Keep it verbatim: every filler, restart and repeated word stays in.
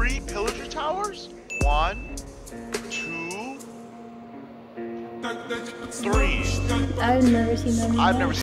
three pillager towers? One, two, three. I've never seen them. I've never seen